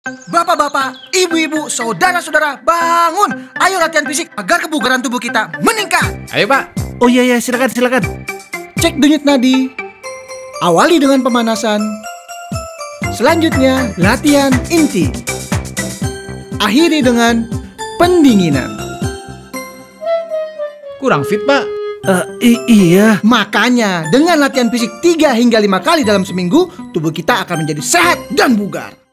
Bapak-bapak, ibu-ibu, saudara-saudara, bangun! Ayo latihan fisik agar kebugaran tubuh kita meningkat. Ayo Pak. Oh iya, silakan. Cek denyut nadi. Awali dengan pemanasan. Selanjutnya, latihan inti. Akhiri dengan pendinginan. Kurang fit Pak. Iya. Makanya, dengan latihan fisik 3 hingga 5 kali dalam seminggu, tubuh kita akan menjadi sehat dan bugar.